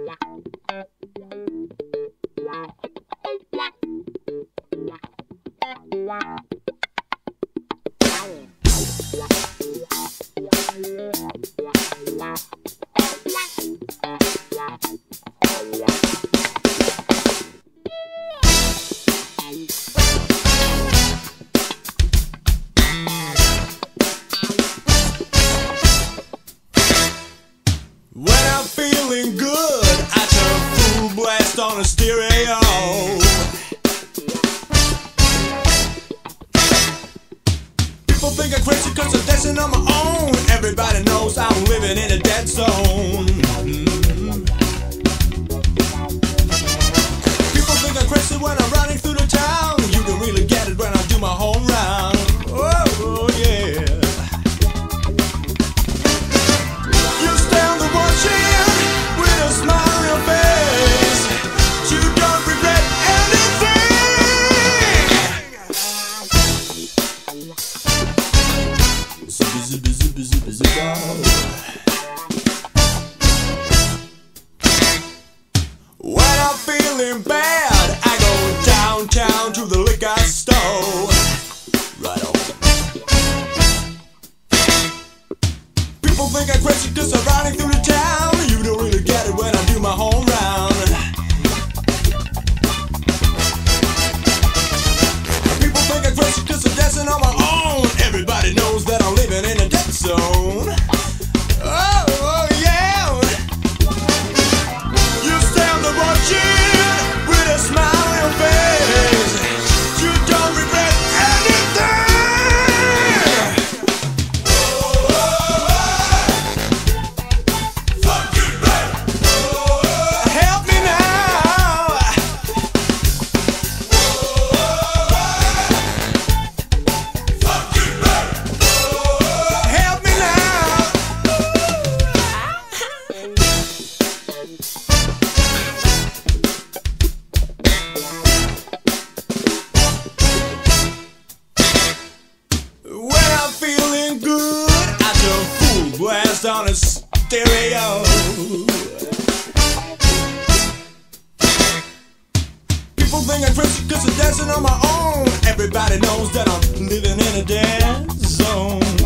When I'm feeling good, I turn full blast on a stereo. People think I'm crazy cause I'm dancing on my own. Everybody knows I'm living in a dead zone. People think I'm crazy when I'm running through the town. You can really get it when I do my home round. Oh yeah. You stand there watching with a smile on your face. You don't regret anything. Busy, when I'm feeling bad, I go downtown to the liquor store. Right on. People think I'm crazy cause I'm riding through the town. You don't really get it when I do my home round. People think I'm crazy cause I'm dancing on my own. Everybody knows that I'm living in a dead zone. Oh yeah. You stand there watching with a smile on your face. You don't regret anything. Help me now. Help me now. When I'm feeling good, I turn full blast on a stereo. People think I'm crazy cause I'm dancing on my own. Everybody knows that I'm living in a dead zone.